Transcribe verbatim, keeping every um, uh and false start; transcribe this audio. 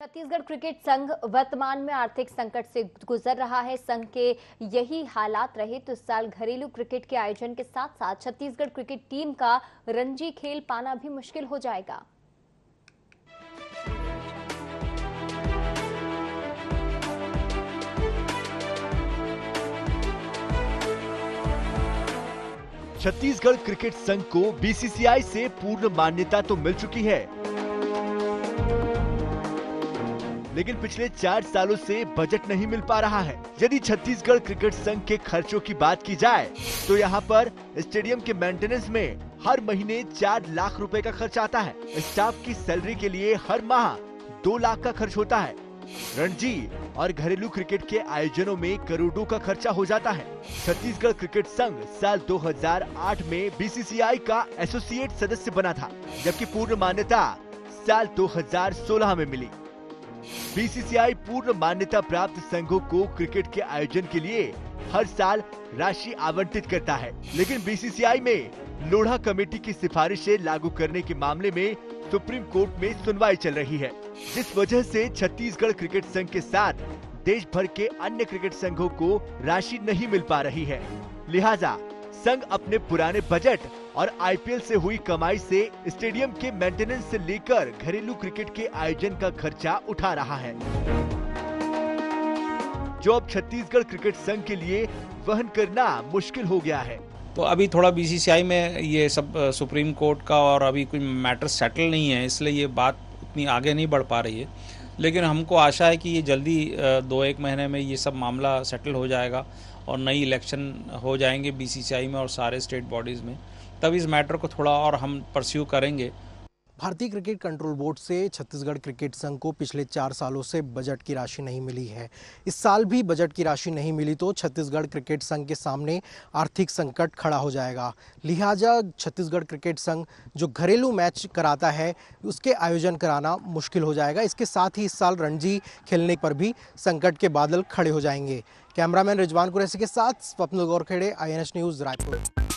Chhattisgarh cricket संघ वर्तमान में आर्थिक संकट से गुजर रहा है। संघ के यही हालात रहे तो इस साल घरेलू क्रिकेट के आयोजन के साथ साथ छत्तीसगढ़ क्रिकेट टीम का रणजी खेल पाना भी मुश्किल हो जाएगा। छत्तीसगढ़ क्रिकेट संघ को बीसीसीआई से पूर्ण मान्यता तो मिल चुकी है, लेकिन पिछले चार सालों से बजट नहीं मिल पा रहा है। यदि छत्तीसगढ़ क्रिकेट संघ के खर्चों की बात की जाए तो यहाँ पर स्टेडियम के मेंटेनेंस में हर महीने चार लाख रुपए का खर्च आता है। स्टाफ की सैलरी के लिए हर माह दो लाख का खर्च होता है। रणजी और घरेलू क्रिकेट के आयोजनों में करोड़ों का खर्चा हो जाता है। छत्तीसगढ़ क्रिकेट संघ साल दो हज़ार आठ में बीसीसीआई का एसोसिएट सदस्य बना था, जबकि पूर्ण मान्यता साल दो हज़ार सोलह में मिली। बीसीसीआई पूर्ण मान्यता प्राप्त संघों को क्रिकेट के आयोजन के लिए हर साल राशि आवंटित करता है, लेकिन बीसीसीआई में लोढ़ा कमेटी की सिफारिशें लागू करने के मामले में सुप्रीम कोर्ट में सुनवाई चल रही है, जिस वजह से छत्तीसगढ़ क्रिकेट संघ के साथ देश भर के अन्य क्रिकेट संघों को राशि नहीं मिल पा रही है। लिहाजा संघ अपने पुराने बजट और आईपीएल से हुई कमाई से स्टेडियम के मेंटेनेंस से लेकर घरेलू क्रिकेट के आयोजन का खर्चा उठा रहा है, जो अब छत्तीसगढ़ क्रिकेट संघ के लिए वहन करना मुश्किल हो गया है। तो अभी थोड़ा बीसीसीआई में ये सब सुप्रीम कोर्ट का और अभी कोई मैटर सेटल नहीं है, इसलिए ये बात उतनी आगे नहीं बढ़ पा रही है। लेकिन हमको आशा है कि ये जल्दी दो एक महीने में ये सब मामला सेटल हो जाएगा और नई इलेक्शन हो जाएंगे बीसीसीआई में और सारे स्टेट बॉडीज़ में, तब इस मैटर को थोड़ा और हम परस्यू करेंगे। भारतीय क्रिकेट कंट्रोल बोर्ड से छत्तीसगढ़ क्रिकेट संघ को पिछले चार सालों से बजट की राशि नहीं मिली है। इस साल भी बजट की राशि नहीं मिली तो छत्तीसगढ़ क्रिकेट संघ के सामने आर्थिक संकट खड़ा हो जाएगा। लिहाजा छत्तीसगढ़ क्रिकेट संघ जो घरेलू मैच कराता है उसके आयोजन कराना मुश्किल हो जाएगा। इसके साथ ही इस साल रणजी खेलने पर भी संकट के बादल खड़े हो जाएंगे। कैमरामैन रिजवान कुरैशी के साथ Swapna Gaurkhede, I N S news, Raipur.